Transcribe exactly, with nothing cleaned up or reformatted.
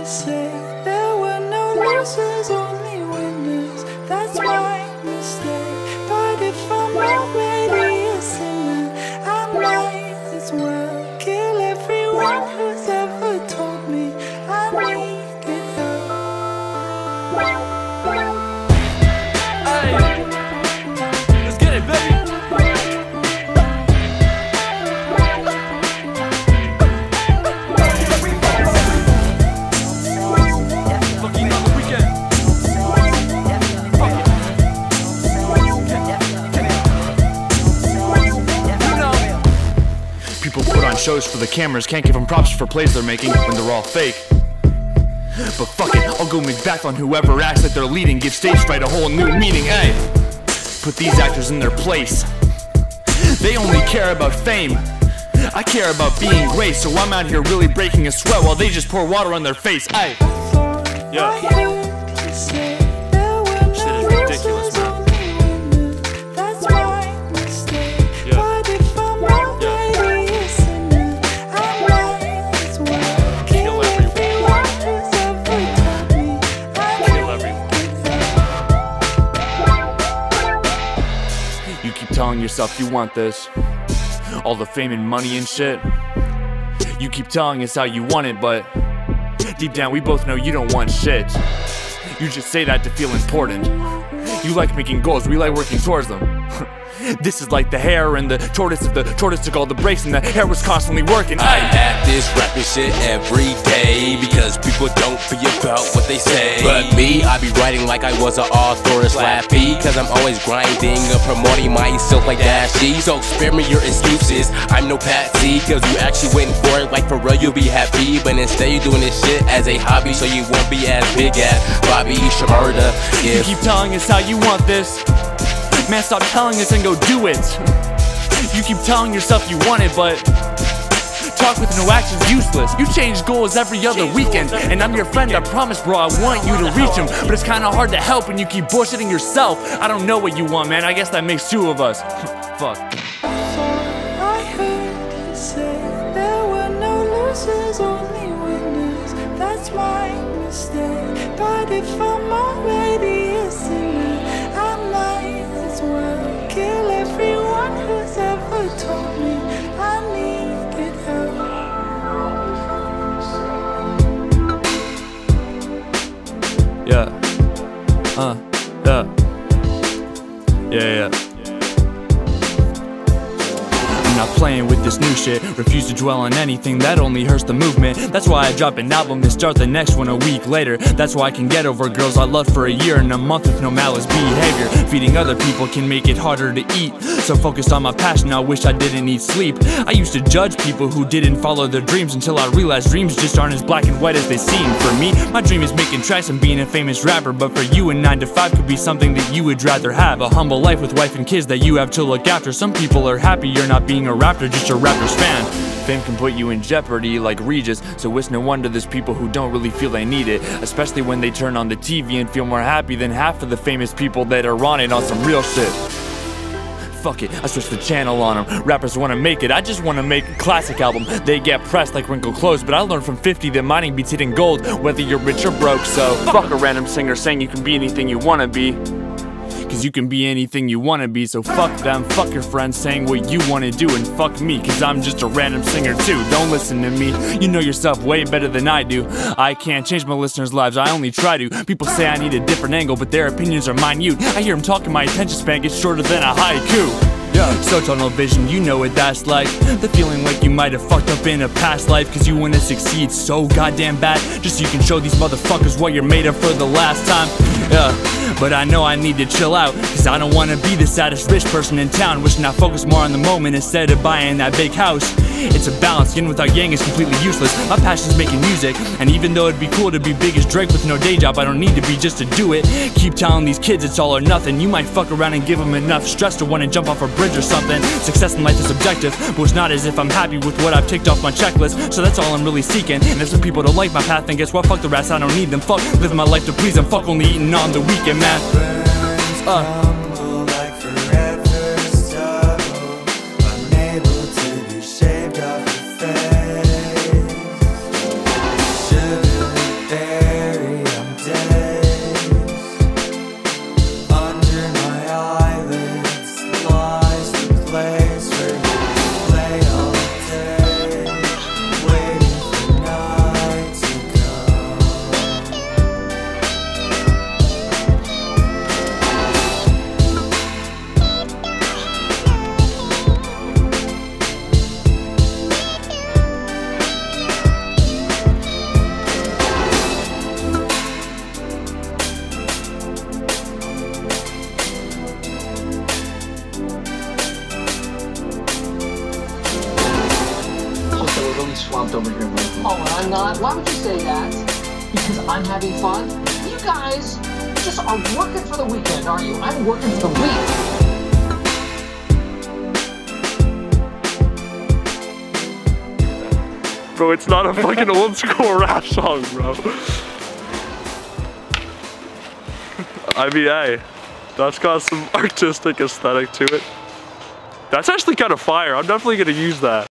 say there were no losers, only winners. That's my mistake. But if I'm already a sinner, I might as well kill everyone who's ever told me I needed help. Hey, let's get it, baby. Fucking on the weekend. You know. People put on shows for the cameras, can't give them props for plays they're making when they're all fake. But fuck it, I'll go make back on whoever acts like they're leading, give stage fright a whole new meaning, ayy. Put these actors in their place. They only care about fame. I care about being great, so I'm out here really breaking a sweat while they just pour water on their face, ayy. Yeah. Shit is ridiculous, man. You keep telling yourself you want this, all the fame and money and shit. You keep telling us how you want it, but deep down we both know you don't want shit. You just say that to feel important. You like making goals, we like working towards them. This is like the hare and the tortoise. If the tortoise took all the breaks and the hare was constantly working. I act this rapping shit every day because people don't be about what they say. But me, I be writing like I was an author slappy, cause I'm always grinding and promoting myself like Dashy. So spare me your excuses, I'm no patsy, cause you actually went for it like for real you'll be happy. But instead you doing this shit as a hobby, so you won't be as big as Bobby Shmurda. You keep telling us how you want this. Man, stop telling us and go do it. You keep telling yourself you want it, but talk with no action's useless. You change goals every other weekend, and I'm your friend, I promise bro, I want you to reach them. But it's kinda hard to help when you keep bullshitting yourself. I don't know what you want, man, I guess that makes two of us. Fuck. I heard you say there were no losers, only winners. That's my mistake. But if I'm already a sinner, I might as well kill everyone who's ever told me I needed help. Yeah. Uh. Yeah. Yeah, yeah. I'm not playing with this new shit. Refuse to dwell on anything that only hurts the movement. That's why I drop an album and start the next one a week later. That's why I can get over girls I loved for a year and a month with no malice behavior. Feeding other people can make it harder to eat. So focused on my passion, I wish I didn't need sleep. I used to judge people who didn't follow their dreams until I realized dreams just aren't as black and white as they seem. For me, my dream is making tracks and being a famous rapper. But for you, a nine to five could be something that you would rather have. A humble life with wife and kids that you have to look after. Some people are happy you're not being a rapper, just a Raptors fan. Fame can put you in jeopardy like Regis, so it's no wonder there's people who don't really feel they need it, especially when they turn on the T V and feel more happy than half of the famous people that are on it on some real shit. Fuck it, I switched the channel on them. Rappers wanna make it, I just wanna make a classic album. They get pressed like wrinkled clothes, but I learned from fifty that mining beats hitting gold, whether you're rich or broke. So fuck a random singer saying you can be anything you wanna be, cause you can be anything you wanna be. So fuck them, fuck your friends saying what you wanna do, and fuck me, cause I'm just a random singer too. Don't listen to me, you know yourself way better than I do. I can't change my listeners' lives, I only try to. People say I need a different angle, but their opinions are minute. I hear them talking, my attention span gets shorter than a haiku. Yeah. So tunnel vision, you know what that's like. The feeling like you might have fucked up in a past life, cause you wanna succeed so goddamn bad, just so you can show these motherfuckers what you're made of for the last time. Yeah, but I know I need to chill out, cause I don't wanna be the saddest rich person in town, wishing I focus more on the moment instead of buying that big house. It's a balance, yin without yang is completely useless. My passion's making music, and even though it'd be cool to be big as Drake with no day job, I don't need to be just to do it. Keep telling these kids it's all or nothing. You might fuck around and give them enough stress to wanna jump off a bridge or something. Success in life is subjective, but it's not as if I'm happy with what I've ticked off my checklist. So that's all I'm really seeking. And if some people don't like my path, then guess what? Fuck the rest, I don't need them. Fuck living my life to please them. Fuck only eating on the weekend, man. Uh. Sugar Oh, and I'm not? Why would you say that? Because I'm having fun? You guys just are working for the weekend, aren't you? I'm working for the week. Bro, it's not a fucking old school rap song, bro. I mean, hey, that's got some artistic aesthetic to it. That's actually kind of fire. I'm definitely gonna use that.